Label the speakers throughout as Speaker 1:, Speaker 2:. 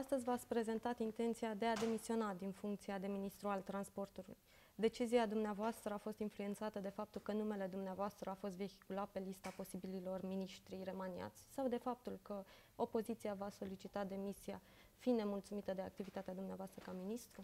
Speaker 1: Astăzi v-ați prezentat intenția de a demisiona din funcția de ministru al transportului. Decizia dumneavoastră a fost influențată de faptul că numele dumneavoastră a fost vehiculat pe lista posibililor miniștri remaniați sau de faptul că opoziția v-a solicitat demisia, fiind nemulțumită de activitatea dumneavoastră ca ministru?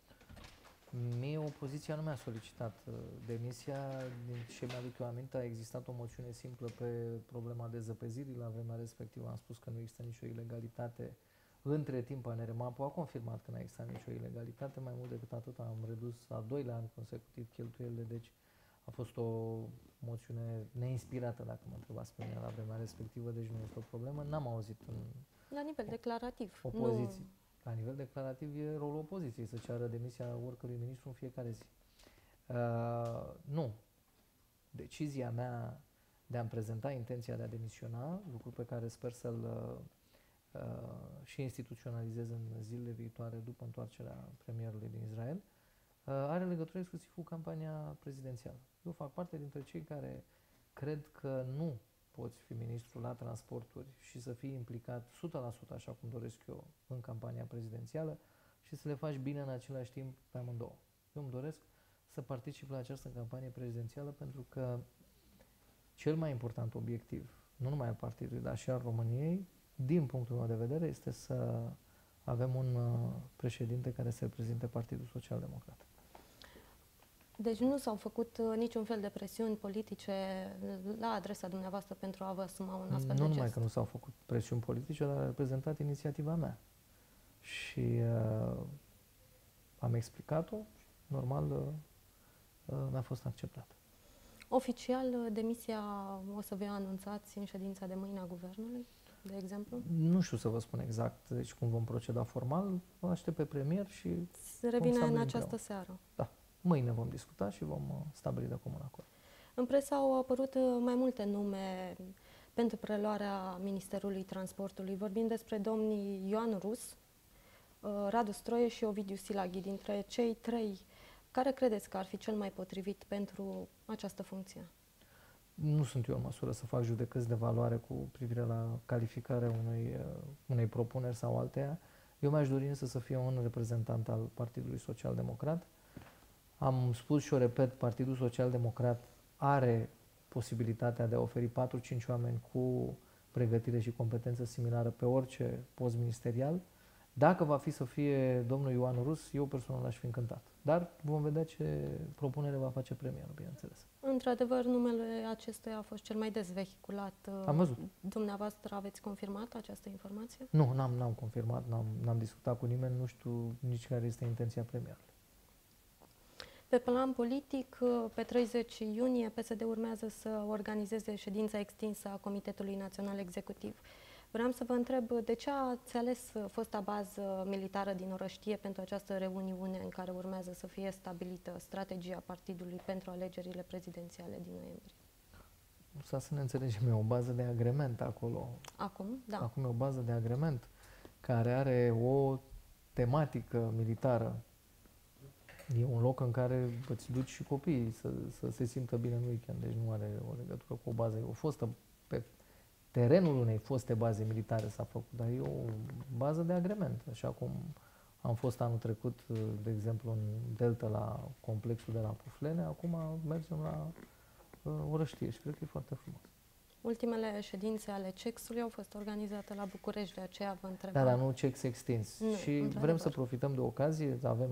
Speaker 2: Mie opoziția nu mi-a solicitat demisia, și mi-aduc eu aminte, a existat o moțiune simplă pe problema dezăpezirii. La vremea respectivă am spus că nu există nicio ilegalitate. Între timp, ANRMAP a confirmat că nu există nicio ilegalitate. Mai mult decât atât, am redus a doilea an consecutiv cheltuielile, deci a fost o moțiune neinspirată, dacă mă întrebați pe mine la vremea respectivă, deci nu este o problemă. N-am auzit în
Speaker 1: La nivel declarativ.
Speaker 2: opoziție. La nivel declarativ e rolul opoziției să ceară demisia oricărui ministru în fiecare zi. Nu. Decizia mea de a-mi prezenta intenția de a demisiona, lucru pe care sper să-l și instituționalizez în zilele viitoare după întoarcerea premierului din Israel, are legătură exclusiv cu campania prezidențială. Eu fac parte dintre cei care cred că nu poți fi ministru la transporturi și să fii implicat 100%, așa cum doresc eu, în campania prezidențială și să le faci bine în același timp pe amândouă. Eu îmi doresc să particip la această campanie prezidențială pentru că cel mai important obiectiv, nu numai al partidului, dar și al României, din punctul meu de vedere, este să avem un președinte care să reprezinte Partidul Social Democrat.
Speaker 1: Deci nu s-au făcut niciun fel de presiuni politice la adresa dumneavoastră pentru a vă asuma un astfel de gest?
Speaker 2: Nu numai că nu s-au făcut presiuni politice, dar a reprezentat inițiativa mea. Și am explicat-o și, normal, mi-a fost acceptată.
Speaker 1: Oficial, demisia o să vă anunțați în ședința de mâine a Guvernului, de exemplu?
Speaker 2: Nu știu să vă spun exact deci cum vom proceda formal. Vă aștept pe premier și
Speaker 1: Se revine în această seară.
Speaker 2: Da. Mâine vom discuta și vom stabili de comun acord.
Speaker 1: În presă au apărut mai multe nume pentru preluarea Ministerului Transportului. Vorbim despre domnii Ioan Rus, Radu Stroie și Ovidiu Silaghi. Dintre cei trei, care credeți că ar fi cel mai potrivit pentru această funcție?
Speaker 2: Nu sunt eu în măsură să fac judecăți de valoare cu privire la calificarea unei propuneri sau alteia. Eu mi-aș dori însă să fie un reprezentant al Partidului Social Democrat. Am spus și o repet, Partidul Social Democrat are posibilitatea de a oferi 4-5 oameni cu pregătire și competență similară pe orice post ministerial. Dacă va fi să fie domnul Ioan Rus, eu personal aș fi încântat. Dar vom vedea ce propunere va face premierul, bineînțeles.
Speaker 1: Într-adevăr, numele acestuia a fost cel mai des vehiculat.
Speaker 2: Am văzut.
Speaker 1: Dumneavoastră aveți confirmat această informație?
Speaker 2: Nu, n-am confirmat, n-am discutat cu nimeni, nu știu nici care este intenția premierului.
Speaker 1: Pe plan politic, pe 30 iunie, PSD urmează să organizeze ședința extinsă a Comitetului Național Executiv. Vreau să vă întreb de ce ați ales fosta bază militară din Orăștie pentru această reuniune în care urmează să fie stabilită strategia partidului pentru alegerile prezidențiale din noiembrie?
Speaker 2: Să ne înțelegem, e o bază de agrement acolo.
Speaker 1: Acum, da.
Speaker 2: Acum e o bază de agrement care are o tematică militară. E un loc în care îți duci și copiii să se simtă bine în weekend, deci nu are o legătură cu o bază. E o fostă, pe terenul unei foste baze militare s-a făcut, dar e o bază de agrement, așa cum am fost anul trecut, de exemplu, în Delta la complexul de la Puflene, acum mergem la Orăștie și cred că e foarte frumos.
Speaker 1: Ultimele ședințe ale CEX-ului au fost organizate la București, de aceea vă întreb.
Speaker 2: Da, dar nu CEX extins.
Speaker 1: Nu,
Speaker 2: și vrem să profităm de ocazie, avem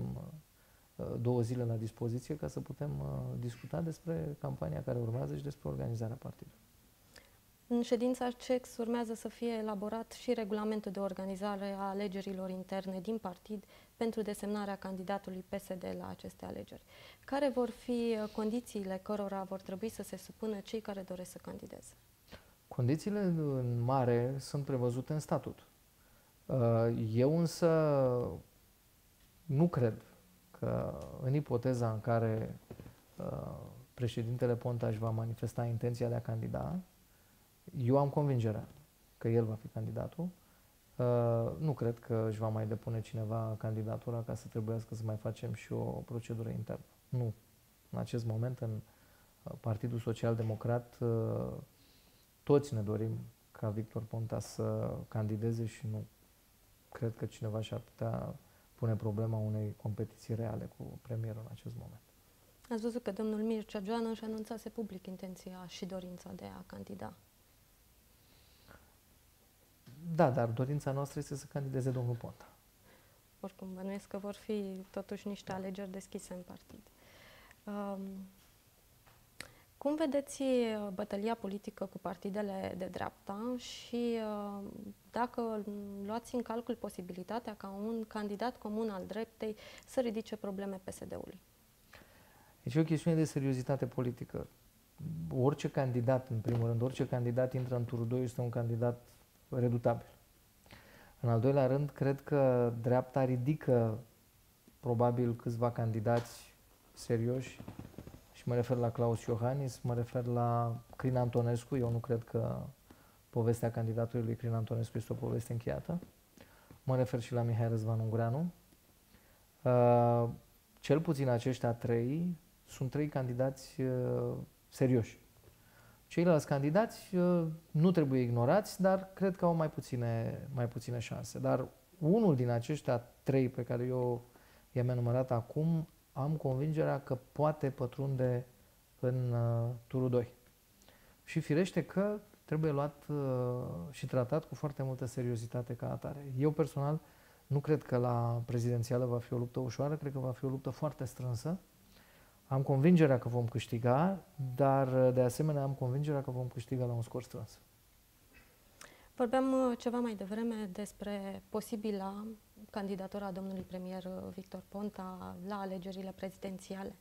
Speaker 2: 2 zile la dispoziție ca să putem discuta despre campania care urmează și despre organizarea partidului. În
Speaker 1: ședința CEX urmează să fie elaborat și regulamentul de organizare a alegerilor interne din partid pentru desemnarea candidatului PSD la aceste alegeri. Care vor fi condițiile cărora vor trebui să se supună cei care doresc să candideze?
Speaker 2: Condițiile în mare sunt prevăzute în statut. Eu însă nu cred că în ipoteza în care președintele Ponta își va manifesta intenția de a candida, eu am convingerea că el va fi candidatul. Nu cred că își va mai depune cineva candidatura ca să trebuiască să mai facem și o procedură internă. Nu. În acest moment, în Partidul Social Democrat, toți ne dorim ca Victor Ponta să candideze și nu cred că cineva și-ar putea pune problema unei competiții reale cu premierul în acest moment.
Speaker 1: Ați văzut că domnul Mircea Joană își anunțase public intenția și dorința de a candida.
Speaker 2: Da, dar dorința noastră este să candideze domnul Ponta.
Speaker 1: Oricum, bănuiesc că vor fi totuși niște alegeri deschise în partid. Cum vedeți bătălia politică cu partidele de dreapta și dacă luați în calcul posibilitatea ca un candidat comun al dreptei să ridice probleme PSD-ului?
Speaker 2: Deci e o chestiune de seriozitate politică. Orice candidat, în primul rând, orice candidat intră în turul 2 este un candidat redutabil. În al doilea rând, cred că dreapta ridică probabil câțiva candidați serioși și mă refer la Claus Iohannis, mă refer la Crin Antonescu. Eu nu cred că povestea candidatului lui Crin Antonescu este o poveste încheiată. Mă refer și la Mihai Răzvan Ungureanu. Cel puțin aceștia trei sunt trei candidați serioși. Ceilalți candidați nu trebuie ignorați, dar cred că au mai puține șanse. Dar unul din aceștia trei pe care eu i-am enumerat acum, am convingerea că poate pătrunde în turul 2. Și firește că trebuie luat și tratat cu foarte multă seriozitate ca atare. Eu personal nu cred că la prezidențială va fi o luptă ușoară, cred că va fi o luptă foarte strânsă. Am convingerea că vom câștiga, dar de asemenea am convingerea că vom câștiga la un scor strâns.
Speaker 1: Vorbeam ceva mai devreme despre posibila candidatura domnului premier Victor Ponta la alegerile prezidențiale.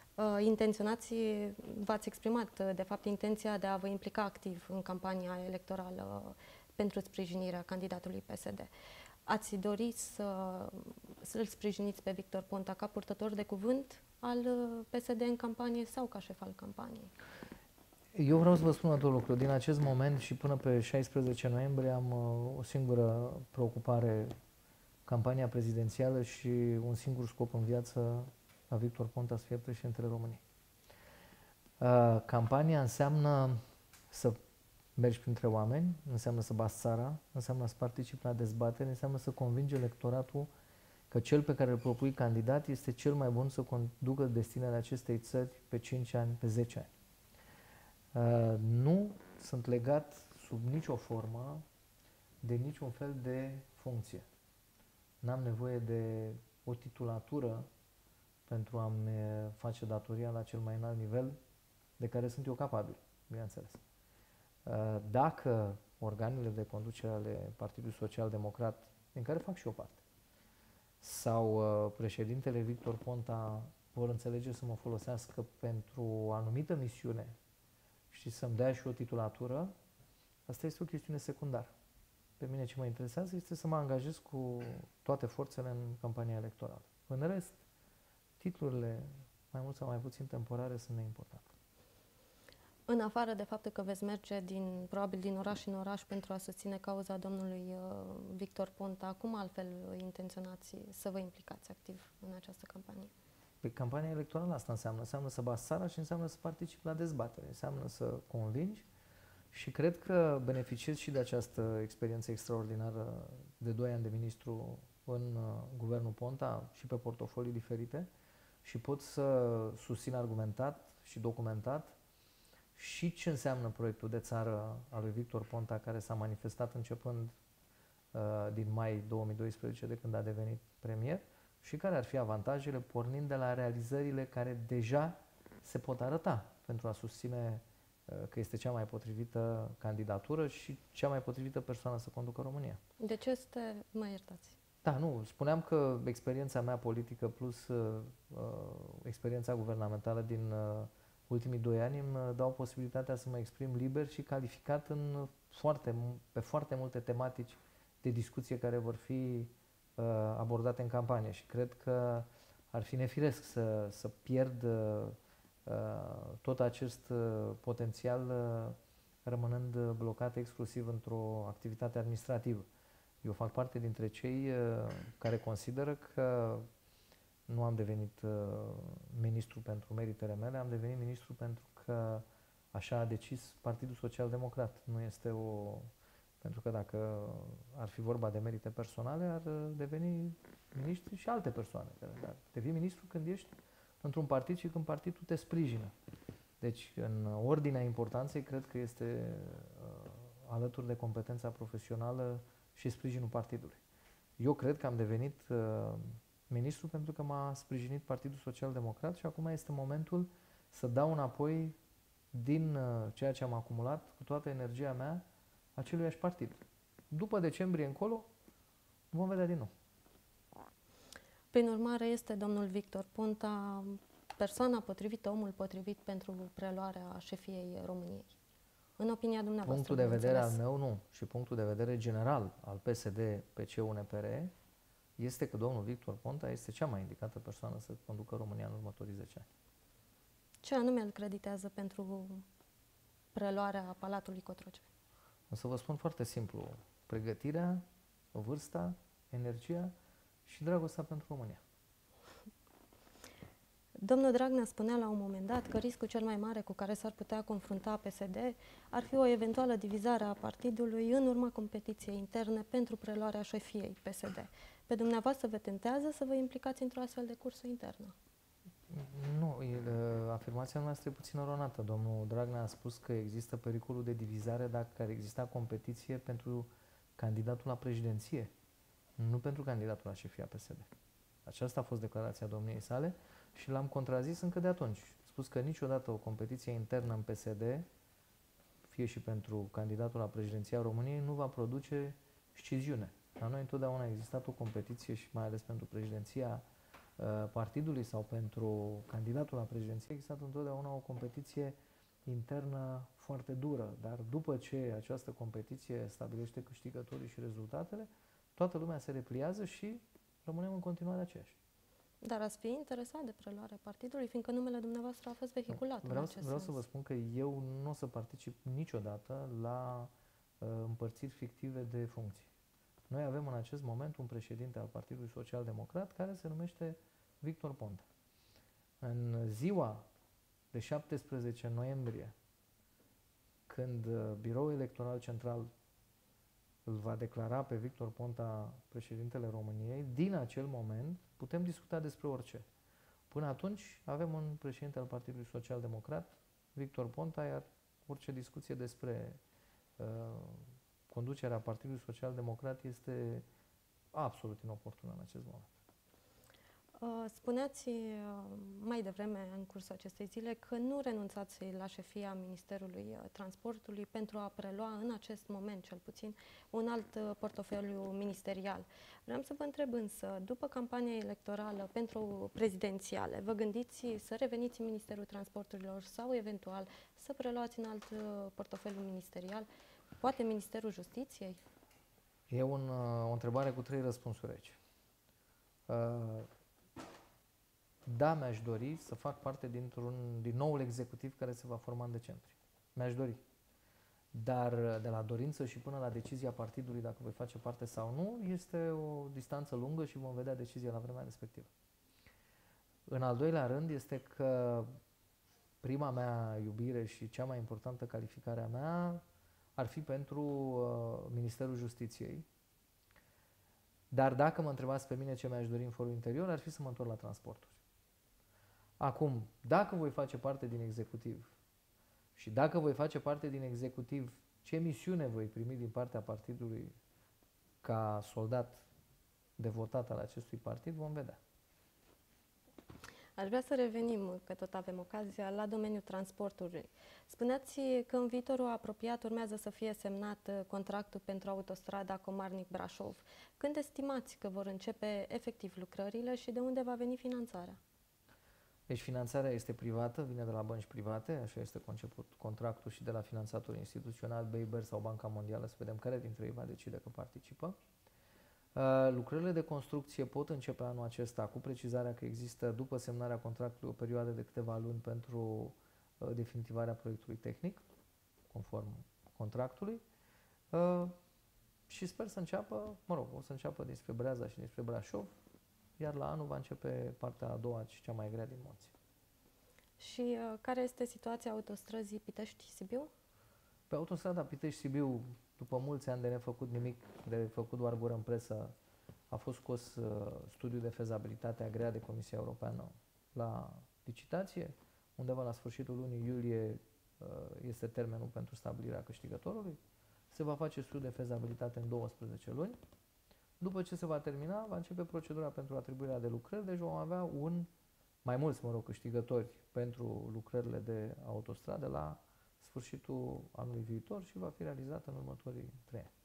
Speaker 1: V-ați exprimat, de fapt, intenția de a vă implica activ în campania electorală pentru sprijinirea candidatului PSD. Ați dori să-l sprijiniți pe Victor Ponta ca purtător de cuvânt al PSD în campanie sau ca șef al campaniei?
Speaker 2: Eu vreau să vă spun un lucru. Din acest moment și până pe 16 noiembrie am o singură preocupare, campania prezidențială, și un singur scop în viață, ca Victor Ponta să fie președintele României. Campania înseamnă să mergi printre oameni, înseamnă să bați țara, înseamnă să participi la dezbateri, înseamnă să convingi electoratul că cel pe care îl propui candidat este cel mai bun să conducă destinele acestei țări pe 5 ani, pe 10 ani. Nu sunt legat sub nicio formă de niciun fel de funcție. N-am nevoie de o titulatură pentru a-mi face datoria la cel mai înalt nivel de care sunt eu capabil, bineînțeles. Dacă organele de conducere ale Partidului Social Democrat, din care fac și eu parte, sau președintele Victor Ponta vor înțelege să mă folosească pentru o anumită misiune și să-mi dea și o titulatură, asta este o chestiune secundară. Pe mine ce mă interesează este să mă angajez cu toate forțele în campania electorală. În rest, titlurile, mai mult sau mai puțin temporare, sunt neimportante.
Speaker 1: În afară de faptul că veți merge probabil din oraș în oraș pentru a susține cauza domnului Victor Ponta, cum altfel intenționați să vă implicați activ în această campanie?
Speaker 2: Pe campania electorală asta înseamnă să bați țara și înseamnă să participi la dezbatere, înseamnă să convingi și cred că beneficiez și de această experiență extraordinară de 2 ani de ministru în guvernul Ponta și pe portofolii diferite și pot să susțin argumentat și documentat și ce înseamnă proiectul de țară al lui Victor Ponta, care s-a manifestat începând din mai 2012, de când a devenit premier, și care ar fi avantajele pornind de la realizările care deja se pot arăta pentru a susține că este cea mai potrivită candidatură și cea mai potrivită persoană să conducă România.
Speaker 1: De ce mă iertați?
Speaker 2: Da, nu, spuneam că experiența mea politică plus experiența guvernamentală din ultimii 2 ani îmi dau posibilitatea să mă exprim liber și calificat pe foarte multe tematici de discuție care vor fi abordate în campanie și cred că ar fi nefiresc să pierd tot acest potențial rămânând blocat exclusiv într-o activitate administrativă. Eu fac parte dintre cei care consideră că nu am devenit ministru pentru meritele mele, am devenit ministru pentru că așa a decis Partidul Social Democrat. Nu este o Pentru că dacă ar fi vorba de merite personale, ar deveni miniștri și alte persoane. Dar devii ministru când ești într-un partid și când partidul te sprijină. Deci, în ordinea importanței, cred că este alături de competența profesională și sprijinul partidului. Eu cred că am devenit ministru pentru că m-a sprijinit Partidul Social Democrat și acum este momentul să dau înapoi din ceea ce am acumulat cu toată energia mea aceluiași partid. După decembrie încolo vom vedea din nou.
Speaker 1: Prin urmare, este domnul Victor Ponta persoana potrivită, omul potrivit pentru preluarea șefiei României. În opinia dumneavoastră.
Speaker 2: Punctul de vedere al meu, nu. Și punctul de vedere general al PSD, PC, UNPR este că domnul Victor Ponta este cea mai indicată persoană să conducă România în următorii 10 ani.
Speaker 1: Ce anume îl creditează pentru preluarea Palatului Cotroceni?
Speaker 2: O să vă spun foarte simplu. Pregătirea, vârsta, energia și dragostea pentru România.
Speaker 1: Domnul Dragnea spunea la un moment dat că riscul cel mai mare cu care s-ar putea confrunta PSD ar fi o eventuală divizare a partidului în urma competiției interne pentru preluarea șefiei PSD. Pe dumneavoastră vă tentează să vă implicați într-o astfel de cursă internă?
Speaker 2: Nu, afirmația noastră e puțin eronată. Domnul Dragnea a spus că există pericolul de divizare dacă ar exista competiție pentru candidatul la președinție, nu pentru candidatul la șefia PSD. Aceasta a fost declarația domniei sale și l-am contrazis încă de atunci. A spus că niciodată o competiție internă în PSD, fie și pentru candidatul la președinția României, nu va produce sciziune. La noi întotdeauna a existat o competiție și mai ales pentru președinția partidului sau pentru candidatul la președinție, a existat întotdeauna o competiție internă foarte dură, dar după ce această competiție stabilește câștigătorii și rezultatele, toată lumea se repliază și rămânem în continuare aceiași.
Speaker 1: Dar ați fi interesat de preluarea partidului, fiindcă numele dumneavoastră a fost vehiculat în acest
Speaker 2: Vreau
Speaker 1: sens.
Speaker 2: să vă spun că eu nu o să particip niciodată la împărțiri fictive de funcții. Noi avem în acest moment un președinte al Partidului Social Democrat care se numește Victor Ponta. În ziua de 17 noiembrie, când Biroul Electoral Central îl va declara pe Victor Ponta președintele României, din acel moment putem discuta despre orice. Până atunci avem un președinte al Partidului Social Democrat, Victor Ponta, iar orice discuție despre conducerea Partidului Social Democrat este absolut inoportună în acest moment.
Speaker 1: Spuneați mai devreme, în cursul acestei zile, că nu renunțați la șefia Ministerului Transportului pentru a prelua, în acest moment cel puțin, un alt portofoliu ministerial. Vreau să vă întreb însă, după campania electorală pentru prezidențiale, vă gândiți să reveniți în Ministerul Transporturilor sau eventual să preluați un alt portofoliu ministerial, poate Ministerul Justiției?
Speaker 2: E o întrebare cu 3 răspunsuri aici. Da, mi-aș dori să fac parte din noul executiv care se va forma în decembrie. Mi-aș dori. Dar de la dorință și până la decizia partidului dacă voi face parte sau nu, este o distanță lungă și vom vedea decizia la vremea respectivă. În al doilea rând este că prima mea iubire și cea mai importantă calificare a mea ar fi pentru Ministerul Justiției. Dar dacă mă întrebați pe mine ce mi-aș dori în forul interior, ar fi să mă întorc la transporturi. Acum, dacă voi face parte din executiv și dacă voi face parte din executiv, ce misiune voi primi din partea partidului ca soldat devotat al acestui partid, vom vedea.
Speaker 1: Aș vrea să revenim, că tot avem ocazia, la domeniul transportului. Spuneați că în viitorul apropiat urmează să fie semnat contractul pentru autostrada Comarnic-Brașov. Când estimați că vor începe efectiv lucrările și de unde va veni finanțarea?
Speaker 2: Deci finanțarea este privată, vine de la bănci private, așa este conceput contractul și de la finanțatori instituționali, BEI sau Banca Mondială, să vedem care dintre ei va decide că participă. Lucrările de construcție pot începe anul acesta, cu precizarea că există, după semnarea contractului, o perioadă de câteva luni pentru definitivarea proiectului tehnic, conform contractului. Și sper să înceapă, o să înceapă dinspre Breaza și dinspre Brașov, iar la anul va începe partea a doua și cea mai grea din Munți.
Speaker 1: Și care este situația autostrăzii Pitești-Sibiu?
Speaker 2: Pe autostrada Pitești-Sibiu, după mulți ani de nefăcut nimic, de făcut doar gură în presă, a fost scos studiul de fezabilitate agreat de Comisia Europeană la licitație. Undeva la sfârșitul lunii iulie este termenul pentru stabilirea câștigătorului. Se va face studiul de fezabilitate în 12 luni. După ce se va termina, va începe procedura pentru atribuirea de lucrări, deci vom avea mai mulți, câștigători pentru lucrările de autostradă la sfârșitul anului viitor și va fi realizată în următorii 3 ani.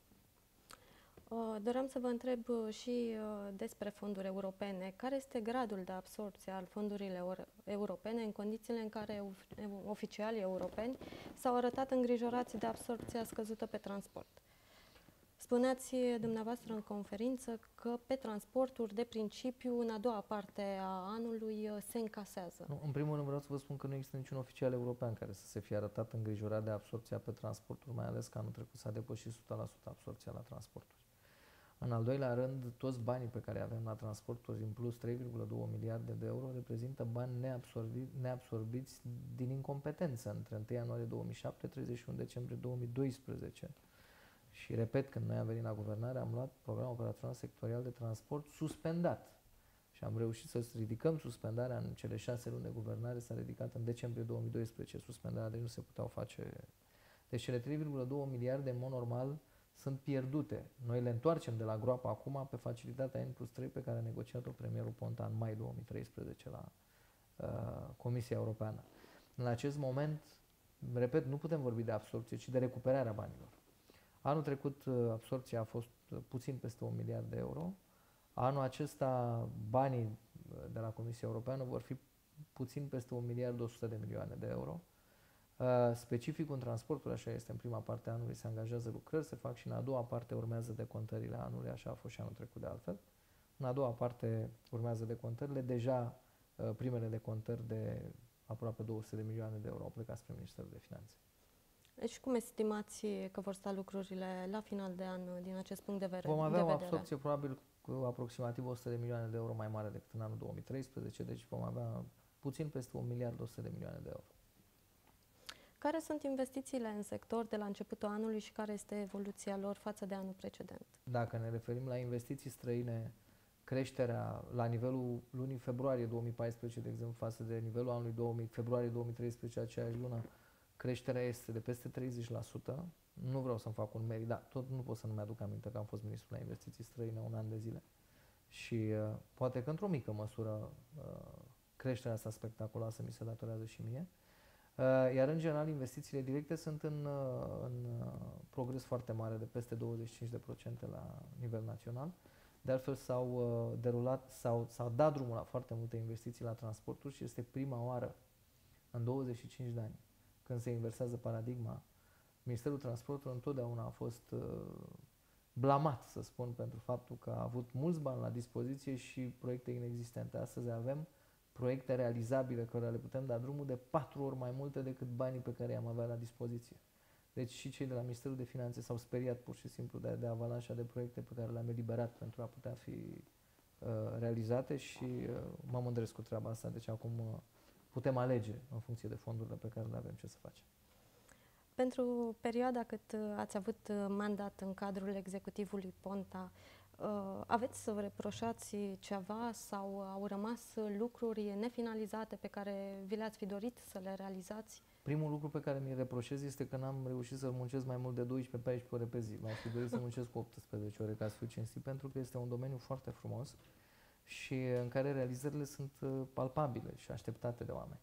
Speaker 1: Doream să vă întreb și despre fonduri europene. Care este gradul de absorbție al fondurilor europene în condițiile în care oficialii europeni s-au arătat îngrijorați de absorbția scăzută pe transport? Spuneați dumneavoastră în conferință că pe transporturi, de principiu, în a doua parte a anului se încasează.
Speaker 2: Nu, în primul rând vreau să vă spun că nu există niciun oficial european care să se fie arătat îngrijorat de absorbția pe transporturi, mai ales că anul trecut s-a depășit 100% absorbția la transporturi. În al doilea rând, toți banii pe care avem la transporturi, în plus 3,2 miliarde de euro, reprezintă bani neabsorbiți din incompetență între 1 ianuarie 2007 31 decembrie 2012. Și repet, când noi am venit la guvernare, am luat programul operațional sectorial de transport suspendat. Și am reușit să ridicăm suspendarea în cele 6 luni de guvernare, s-a ridicat în decembrie 2012 suspendarea, deci nu se puteau face. Deci cele 3,2 miliarde, în mod normal, sunt pierdute. Noi le întoarcem de la groapă acum pe facilitatea N+3 pe care a negociat-o premierul Ponta în mai 2013 la Comisia Europeană. În acest moment, repet, nu putem vorbi de absorbție, ci de recuperarea banilor. Anul trecut absorbția a fost puțin peste 1 miliard de euro. Anul acesta banii de la Comisia Europeană vor fi puțin peste 1 miliard 100 de milioane de euro. Specific în transportul, așa este, în prima parte a anului se angajează lucrări, se fac și în a doua parte urmează decontările anului, așa a fost și anul trecut de altfel. În a doua parte urmează decontările, deja primele decontări de aproape 200 de milioane de euro au plecat spre Ministerul de Finanțe.
Speaker 1: Deci cum estimați că vor sta lucrurile la final de an din acest punct de vedere?
Speaker 2: Vom avea o absorbție probabil cu aproximativ 100 de milioane de euro mai mare decât în anul 2013, deci vom avea puțin peste 1 miliard 100 de milioane de euro.
Speaker 1: Care sunt investițiile în sector de la începutul anului și care este evoluția lor față de anul precedent?
Speaker 2: Dacă ne referim la investiții străine, creșterea la nivelul lunii februarie 2014, de exemplu, față de nivelul anului februarie 2013, aceeași lună, creșterea este de peste 30%. Nu vreau să-mi fac un merit, dar tot nu pot să nu mi-aduc aminte că am fost ministru la investiții străine un an de zile. Și poate că într-o mică măsură creșterea asta spectaculoasă mi se datorează și mie. Iar în general investițiile directe sunt în progres foarte mare, de peste 25% la nivel național. De altfel s-au dat drumul la foarte multe investiții la transporturi și este prima oară în 25 de ani când se inversează paradigma. Ministerul Transportului întotdeauna a fost blamat, să spun, pentru faptul că a avut mulți bani la dispoziție și proiecte inexistente. Astăzi avem proiecte realizabile care le putem da drumul de 4 ori mai multe decât banii pe care i-am avea la dispoziție. Deci și cei de la Ministerul de Finanțe s-au speriat pur și simplu de avalanșa de proiecte pe care le-am eliberat pentru a putea fi realizate și mă mândresc cu treaba asta. Deci acum putem alege în funcție de fondurile pe care le avem ce să facem.
Speaker 1: Pentru perioada cât ați avut mandat în cadrul executivului Ponta, aveți să vă reproșați ceva sau au rămas lucruri nefinalizate pe care vi le-ați fi dorit să le realizați?
Speaker 2: Primul lucru pe care mi-l reproșez este că n-am reușit să muncesc mai mult de 12-14 ore pe zi. M-aș fi dorit să muncesc cu 18 ore, ca să fiu cinstit, pentru că este un domeniu foarte frumos și în care realizările sunt palpabile și așteptate de oameni.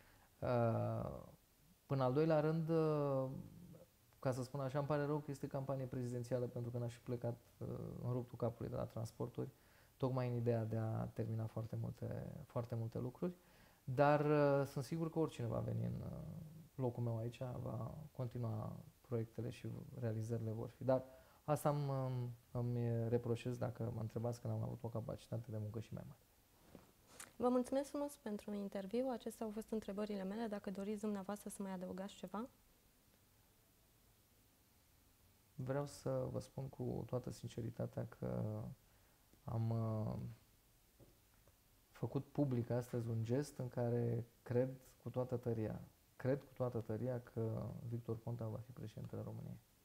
Speaker 2: Până al doilea rând, ca să spun așa, îmi pare rău că este campanie prezidențială pentru că n-aș fi plecat în ruptul capului de la transporturi, tocmai în ideea de a termina foarte multe lucruri, dar sunt sigur că oricine va veni în locul meu aici va continua proiectele și realizările vor fi. Dar asta îmi reproșez dacă mă întrebați că n-am avut o capacitate de muncă și mai mare.
Speaker 1: Vă mulțumesc frumos pentru interviu. Acestea au fost întrebările mele. Dacă doriți dumneavoastră să mai adăugați ceva.
Speaker 2: Vreau să vă spun cu toată sinceritatea că am făcut public astăzi un gest în care cred cu toată tăria. cred cu toată tăria că Victor Ponta va fi președintele României.